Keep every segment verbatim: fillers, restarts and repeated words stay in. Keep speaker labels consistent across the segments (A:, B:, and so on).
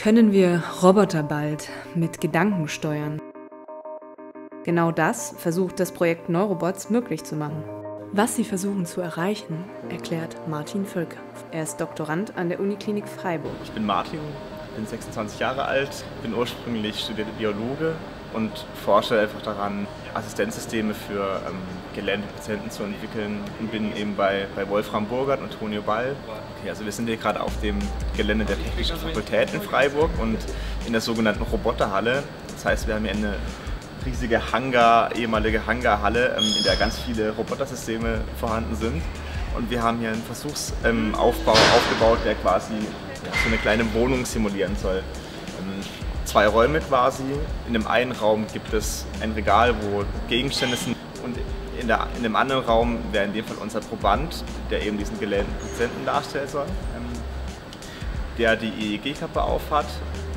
A: Können wir Roboter bald mit Gedanken steuern? Genau das versucht das Projekt Neurobots möglich zu machen. Was sie versuchen zu erreichen, erklärt Martin Völker. Er ist Doktorand an der Uniklinik Freiburg.
B: Ich bin Martin, bin sechsundzwanzig Jahre alt, bin ursprünglich studierter Biologe und forsche einfach daran, Assistenzsysteme für ähm, gelähmte Patienten zu entwickeln und bin eben bei, bei Wolfram Burgert und Tonio Ball. Okay, also wir sind hier gerade auf dem Gelände der Technischen Fakultät in Freiburg und in der sogenannten Roboterhalle. Das heißt, wir haben hier eine riesige Hangar, ehemalige Hangarhalle, ähm, in der ganz viele Robotersysteme vorhanden sind. Und wir haben hier einen Versuchsaufbau ähm, aufgebaut, der quasi ja, so eine kleine Wohnung simulieren soll. Ähm, zwei Räume quasi. In dem einen Raum gibt es ein Regal, wo Gegenstände sind, und in, der, in dem anderen Raum wäre in dem Fall unser Proband, der eben diesen gelähmten Patienten darstellen soll, ähm, der die E E G-Kappe aufhat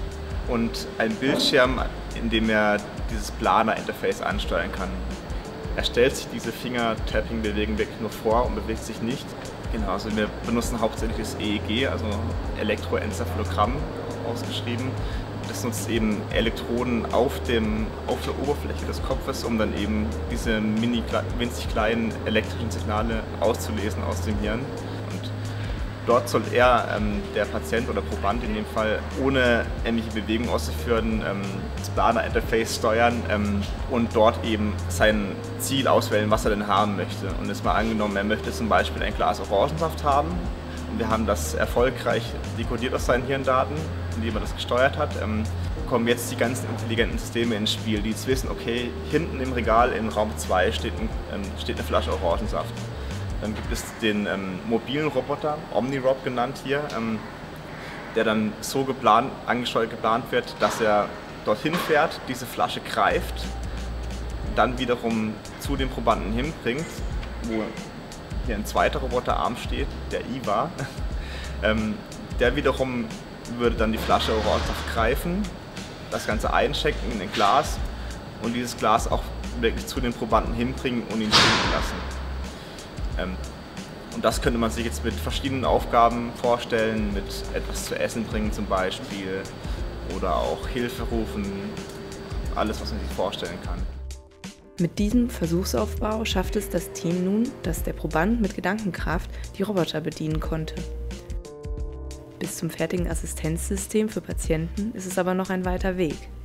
B: und einen Bildschirm, in dem er dieses Planer-Interface ansteuern kann. Er stellt sich diese Finger-Tapping-Bewegung wirklich nur vor und bewegt sich nicht. Genau, also wir benutzen hauptsächlich das E E G, also Elektroenzephalogramm ausgeschrieben. Das nutzt eben Elektroden auf, dem, auf der Oberfläche des Kopfes, um dann eben diese mini, winzig kleinen elektrischen Signale auszulesen aus dem Hirn. Und dort soll er, ähm, der Patient oder Proband in dem Fall, ohne ähnliche Bewegungen auszuführen, ähm, das Planer-Interface steuern ähm, und dort eben sein Ziel auswählen, was er denn haben möchte. Und jetzt mal angenommen, er möchte zum Beispiel ein Glas Orangensaft haben. Und wir haben das erfolgreich dekodiert aus seinen Hirndaten, indem er das gesteuert hat. Ähm, kommen jetzt die ganzen intelligenten Systeme ins Spiel, die jetzt wissen, okay, hinten im Regal in Raum zwei steht, ein, ähm, steht eine Flasche Orangensaft. Dann gibt es den ähm, mobilen Roboter, OmniRob genannt hier, ähm, der dann so geplant, angesteuert geplant wird, dass er dorthin fährt, diese Flasche greift, dann wiederum zu dem Probanden hinbringt, wo hier ein zweiter Roboterarm steht, der I W A. ähm, der wiederum würde dann die Flasche Orangensaft greifen, das Ganze einchecken in ein Glas und dieses Glas auch wirklich zu den Probanden hinbringen und ihn trinken lassen. Ähm, und das könnte man sich jetzt mit verschiedenen Aufgaben vorstellen, mit etwas zu essen bringen zum Beispiel oder auch Hilfe rufen, alles, was man sich vorstellen kann.
A: Mit diesem Versuchsaufbau schafft es das Team nun, dass der Proband mit Gedankenkraft die Roboter bedienen konnte. Bis zum fertigen Assistenzsystem für Patienten ist es aber noch ein weiter Weg.